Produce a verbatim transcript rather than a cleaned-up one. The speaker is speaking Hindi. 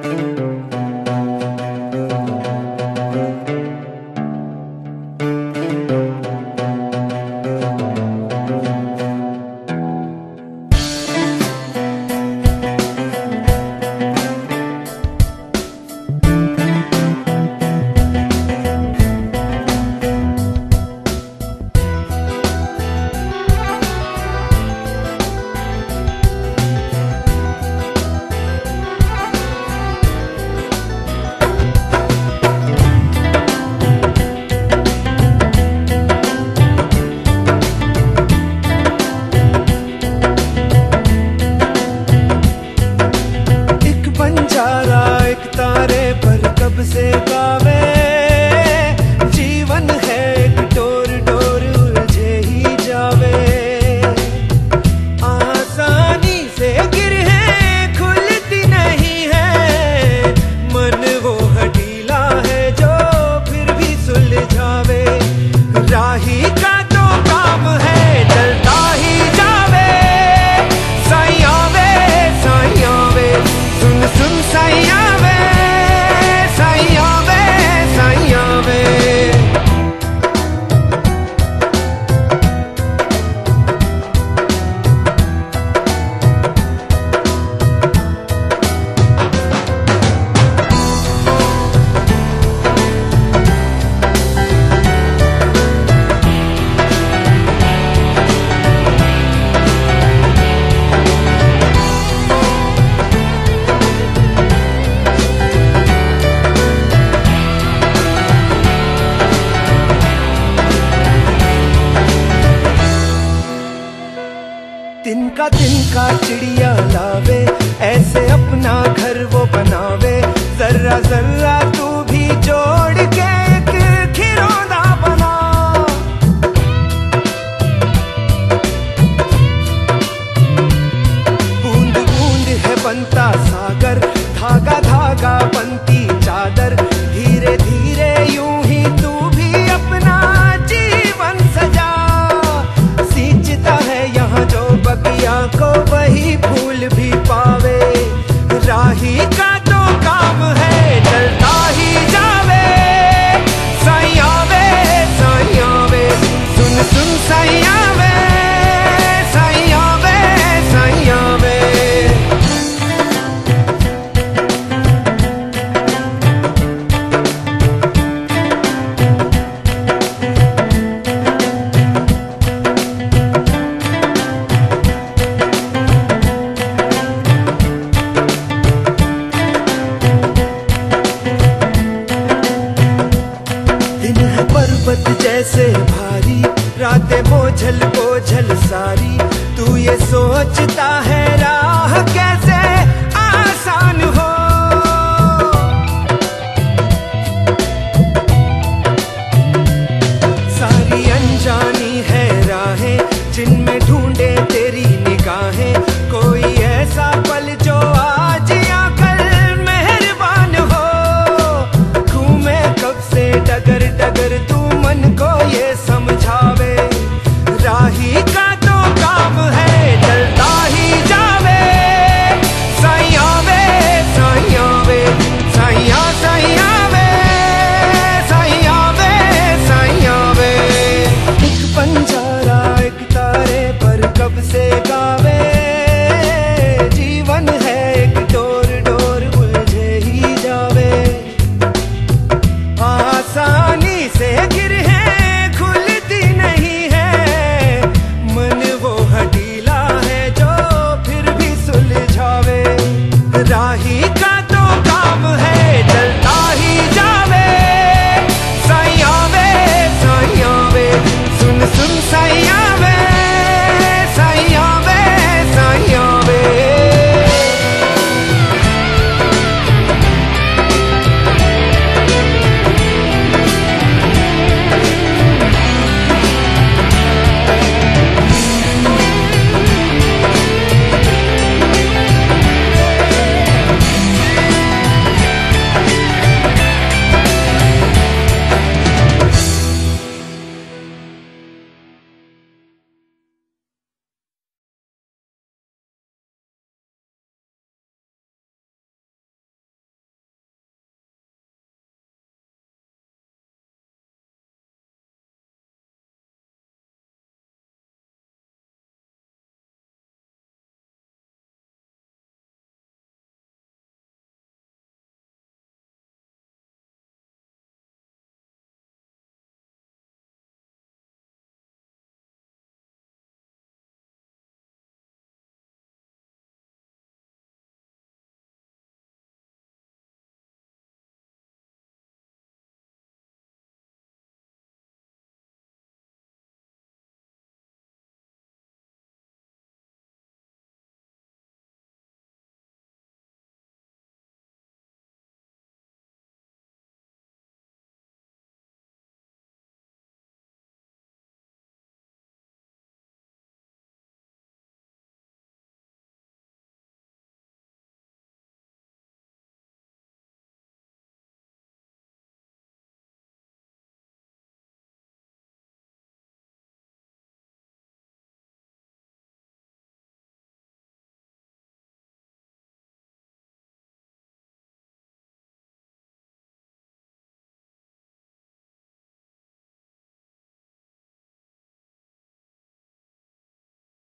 से गावे जीवन है एक डोर डोर उलझे ही जावे। आसानी से गिर है खुलती नहीं है, मन वो हठीला है जो फिर भी सुलझावे। राही का तो काम है चलता ही जावे, साइया वे साइया वे सुन सुन साइया वे साइया वे साइया वे। तिनका तिनका चिड़िया लावे, ऐसे अपना घर वो बनावे। जर्रा जर्रा तू भी जोड़ के एक खिलौना बना। बूंद बूंद है बनता सागर, धागा धागा बनती चादर। धीरे धीरे यूं ही तू भी अपना जीवन सजा। सींचता है यहाँ जो बगिया को वही फूल भी पावे। राही का तो काम है चलता ही जावे, साइया वे साइया वे सुन सुन साइया वे साइया वे साइया वे। पर्वत जैसे